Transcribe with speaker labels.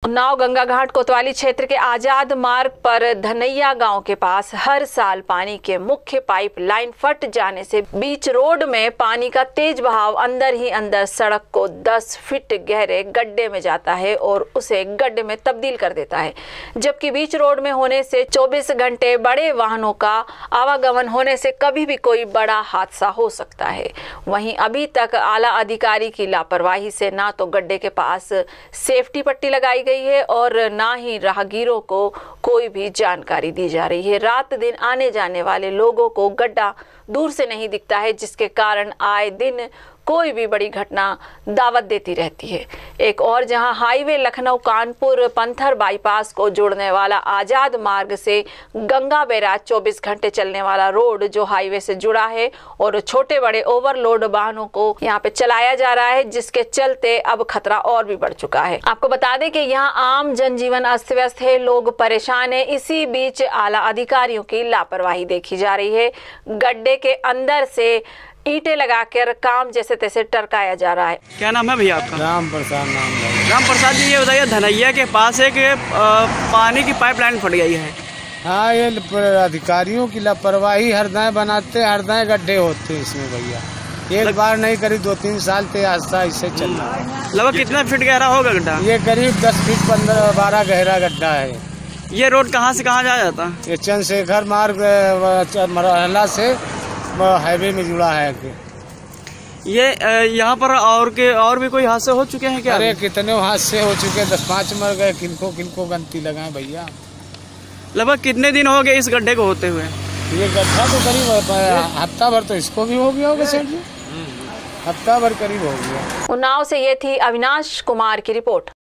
Speaker 1: उन्नाव गंगा घाट कोतवाली क्षेत्र के आजाद मार्ग पर धनैया गांव के पास हर साल पानी के मुख्य पाइप लाइन फट जाने से बीच रोड में पानी का तेज बहाव अंदर ही अंदर सड़क को 10 फीट गहरे गड्ढे में जाता है और उसे गड्ढे में तब्दील कर देता है। जबकि बीच रोड में होने से 24 घंटे बड़े वाहनों का आवागमन होने से कभी भी कोई बड़ा हादसा हो सकता है। वहीं अभी तक आला अधिकारी की लापरवाही से ना तो गड्ढे के पास सेफ्टी पट्टी लगाई है और ना ही राहगीरों को कोई भी जानकारी दी जा रही है। रात दिन आने जाने वाले लोगों को गड्ढा दूर से नहीं दिखता है, जिसके कारण आए दिन कोई भी बड़ी घटना दावत देती रहती है। एक और जहां हाईवे लखनऊ कानपुर पंथर बाईपास को जोड़ने वाला आजाद मार्ग से गंगा बैराज 24 घंटे चलने वाला रोड जो हाईवे से जुड़ा है और छोटे बड़े ओवरलोड वाहनों को यहां पे चलाया जा रहा है, जिसके चलते अब खतरा और भी बढ़ चुका है। आपको बता दें कि यहां आम जनजीवन अस्त व्यस्त है, लोग परेशान है। इसी बीच आला अधिकारियों की लापरवाही देखी जा रही है। गड्ढे के अंदर से ईंटें लगाकर काम जैसे तैसे टरकाया जा रहा है।
Speaker 2: क्या नाम है भैया आपका?
Speaker 3: राम प्रसाद नाम है।
Speaker 2: राम प्रसाद जी, ये बताइए धनैया के पास एक पानी की पाइपलाइन फट गई है।
Speaker 3: हाँ, ये अधिकारियों की लापरवाही, हरदाएं बनाते हरदाएं गड्ढे होते हैं इसमें भैया। एक बार नहीं करी 2-3 साल से आस्था इससे चल रहा है।
Speaker 2: लगभग कितना फीट गहरा होगा गड्ढा?
Speaker 3: ये करीब 10 फीट 15-12 गहरा गड्ढा है।
Speaker 2: ये रोड कहाँ से कहाँ जाया जाता?
Speaker 3: ये चंद्रशेखर मार्ग मरहला से हाईवे में जुड़ा है।
Speaker 2: ये यहाँ पर और भी कोई हादसे हो चुके हैं क्या?
Speaker 3: अरे कितने हादसे हो चुके, 10-5 मर गए। किनको गंती लगाए भैया।
Speaker 2: लगभग कितने दिन हो गए इस गड्ढे को होते हुए?
Speaker 3: ये गड्ढा तो करीब हफ्ता भर तो इसको भी हो गया होगा सर जी, हफ्ता भर करीब हो गया।
Speaker 1: उन्नाव से ये थी अविनाश कुमार की रिपोर्ट।